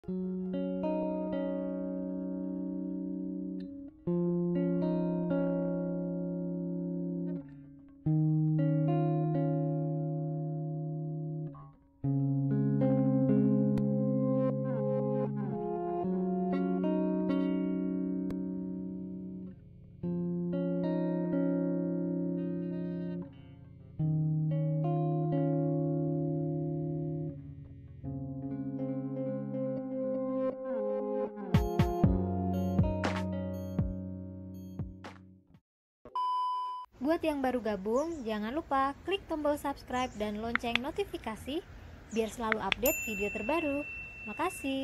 Buat yang baru gabung, jangan lupa klik tombol subscribe dan lonceng notifikasi biar selalu update video terbaru. Makasih.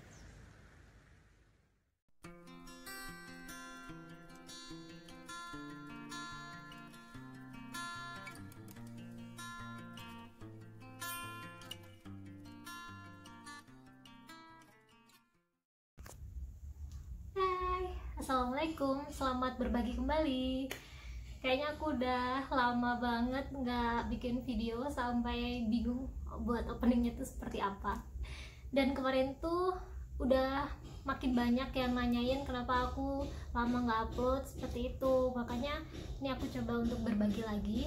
Hai, Assalamualaikum, selamat berbagi kembali. Kayaknya aku udah lama banget nggak bikin video sampai bingung buat openingnya tuh seperti apa. Dan kemarin tuh udah makin banyak yang nanyain kenapa aku lama nggak upload seperti itu. Makanya ini aku coba untuk berbagi lagi.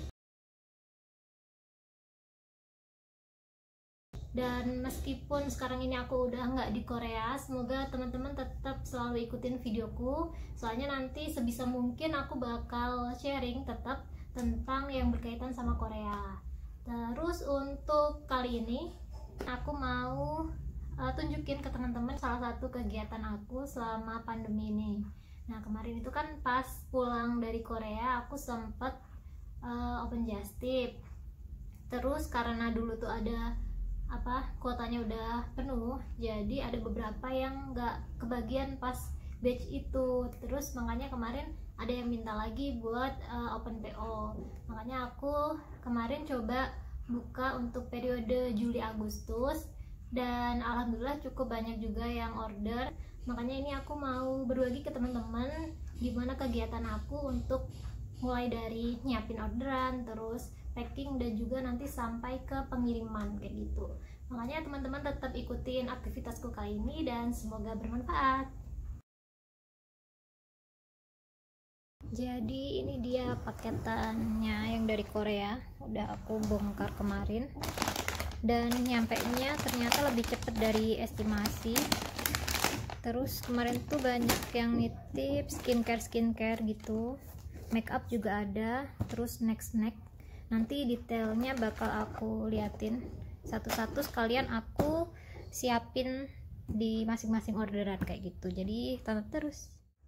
Dan meskipun sekarang ini aku udah nggak di Korea, semoga teman-teman tetap selalu ikutin videoku. Soalnya nanti sebisa mungkin aku bakal sharing tetap tentang yang berkaitan sama Korea. Terus untuk kali ini aku mau tunjukin ke teman-teman salah satu kegiatan aku selama pandemi ini. Nah, kemarin itu kan pas pulang dari Korea aku sempet open just tip. Terus karena dulu tuh ada kuotanya udah penuh, jadi ada beberapa yang nggak kebagian pas batch itu. Terus makanya kemarin ada yang minta lagi buat open PO. Makanya aku kemarin coba buka untuk periode Juli Agustus dan alhamdulillah cukup banyak juga yang order. Makanya ini aku mau berbagi ke teman-teman gimana kegiatan aku untuk mulai dari nyiapin orderan, terus packing, dan juga nanti sampai ke pengiriman kayak gitu. Makanya teman-teman tetap ikutin aktivitasku kali ini dan semoga bermanfaat. Jadi ini dia paketannya yang dari Korea, udah aku bongkar kemarin dan nyampainya ternyata lebih cepet dari estimasi. Terus kemarin tuh banyak yang nitip skincare gitu, make up juga ada, terus snack. Nanti detailnya bakal aku liatin satu-satu, sekalian aku siapin di masing-masing orderan kayak gitu. Jadi tonton terus.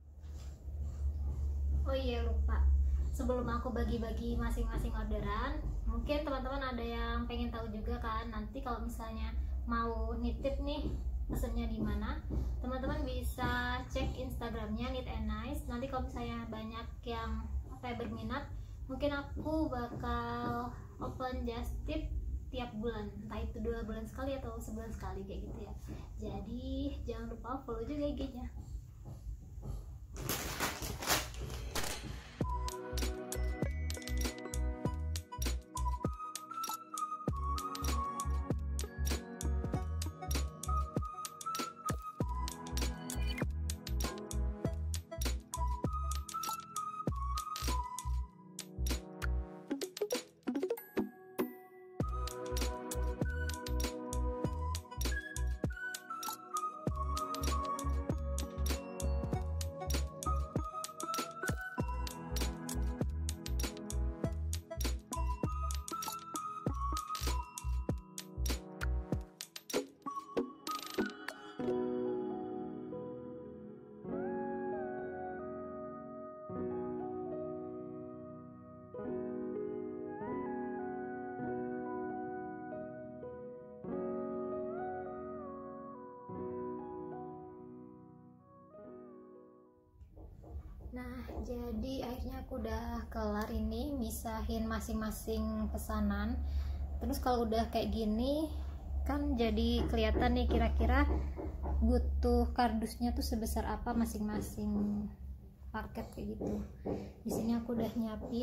Oh iya, lupa, sebelum aku bagi-bagi masing-masing orderan, mungkin teman-teman ada yang pengen tahu juga kan, nanti kalau misalnya mau nitip nih pesennya di mana, teman-teman bisa cek Instagramnya Neat and Nice. Nanti kalau misalnya banyak yang berminat, mungkin aku bakal open just tip tiap bulan, entah itu 2 bulan sekali atau sebulan sekali kayak gitu ya. Jadi jangan lupa follow juga IG-nya. Nah, jadi akhirnya aku udah kelar ini misahin masing-masing pesanan. Terus kalau udah kayak gini kan jadi kelihatan nih kira-kira butuh kardusnya tuh sebesar apa masing-masing paket kayak gitu. Di sini aku udah nyiapin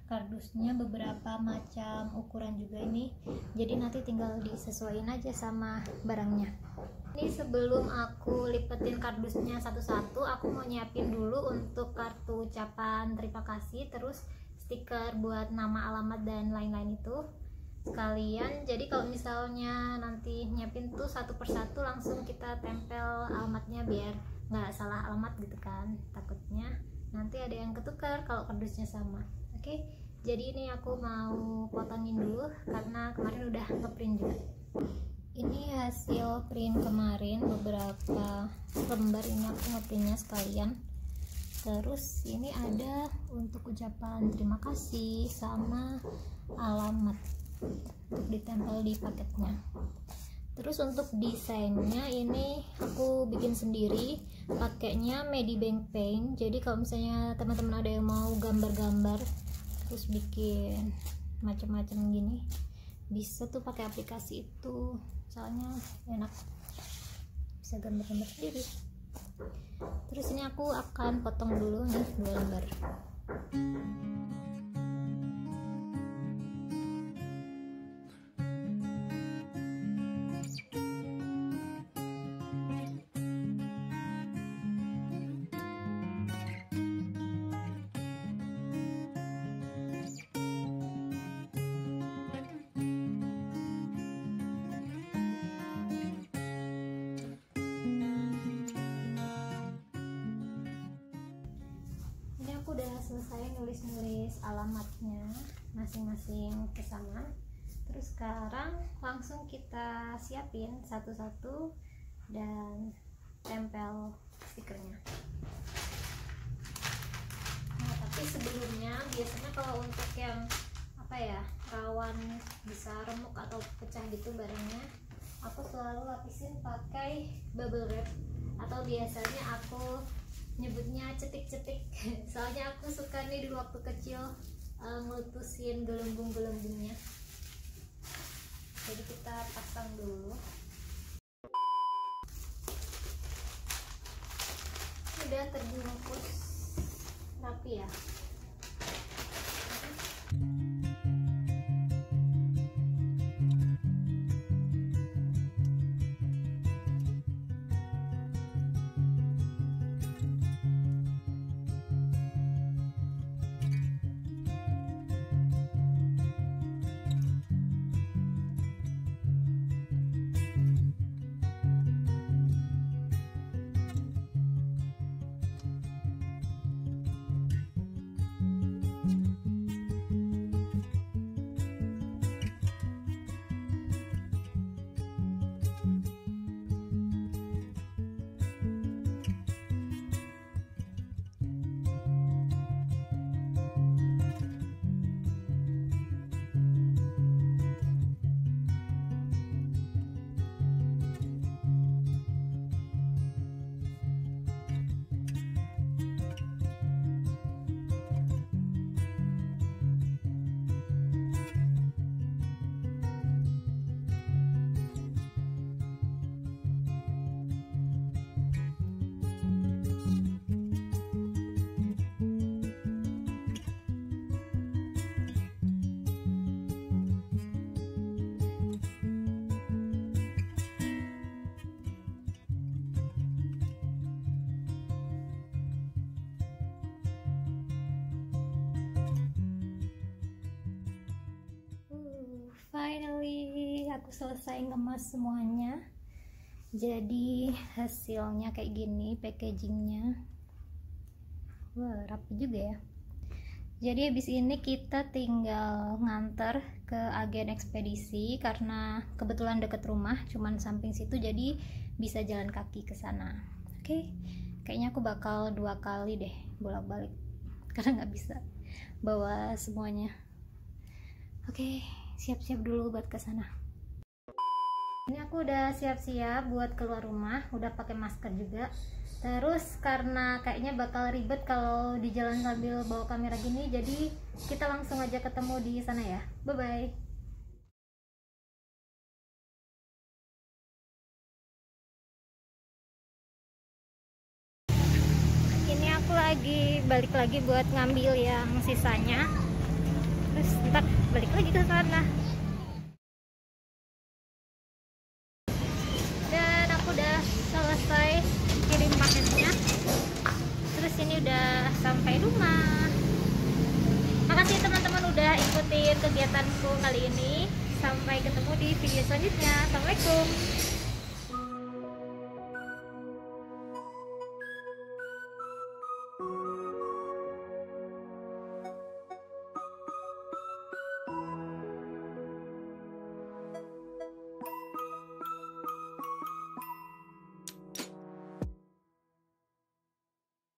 kardusnya beberapa macam ukuran juga ini, jadi nanti tinggal disesuaikan aja sama barangnya. Ini sebelum aku lipetin kardusnya satu-satu, aku mau nyiapin dulu untuk kartu ucapan terima kasih, terus stiker buat nama, alamat, dan lain-lain itu sekalian. Jadi kalau misalnya nanti nyiapin tuh satu persatu langsung kita tempel alamatnya biar nggak salah alamat gitu kan, takutnya nanti ada yang ketukar kalau kardusnya sama. Oke, jadi ini aku mau potongin dulu karena kemarin udah ngeprint juga. Ini hasil print kemarin, beberapa lembar ini aku ngeprintnya sekalian. Terus ini ada untuk ucapan terima kasih sama alamat untuk ditempel di paketnya. Terus untuk desainnya ini aku bikin sendiri, pakainya Medibank Paint. Jadi kalau misalnya teman-teman ada yang mau gambar-gambar terus bikin macam-macam gini, bisa tuh pakai aplikasi itu, soalnya enak, bisa gambar-gambar sendiri. Terus ini aku akan potong dulu nih 2 lembar. Aku udah selesai nulis-nulis alamatnya masing-masing pesanan. Terus sekarang langsung kita siapin satu-satu dan tempel stikernya. Nah, tapi sebelumnya biasanya kalau untuk yang rawan bisa remuk atau pecah gitu barangnya, aku selalu lapisin pakai bubble wrap, atau biasanya aku nyebutnya cetik-cetik. Soalnya aku suka nih dulu waktu kecil ngelutusin gelembung-gelembungnya. Jadi kita pasang dulu. Udah terbungkus rapi ya. Finally aku selesai ngemas semuanya. Jadi hasilnya kayak gini packagingnya. Wah, rapi juga ya. Jadi habis ini kita tinggal nganter ke agen ekspedisi karena kebetulan deket rumah, cuman samping situ, jadi bisa jalan kaki ke sana. Oke, kayaknya aku bakal 2 kali deh bolak-balik karena nggak bisa bawa semuanya. Oke, siap-siap dulu buat ke sana. Ini aku udah siap-siap buat keluar rumah, udah pakai masker juga. Terus karena kayaknya bakal ribet kalau di jalan sambil bawa kamera gini, jadi kita langsung aja ketemu di sana ya. Bye bye. Ini aku lagi balik lagi buat ngambil yang sisanya. terus ntar balik lagi ke sana. Dan aku udah selesai kirim paketnya, terus ini udah sampai rumah. Makasih teman-teman udah ikutin kegiatanku kali ini. Sampai ketemu di video selanjutnya. Assalamualaikum.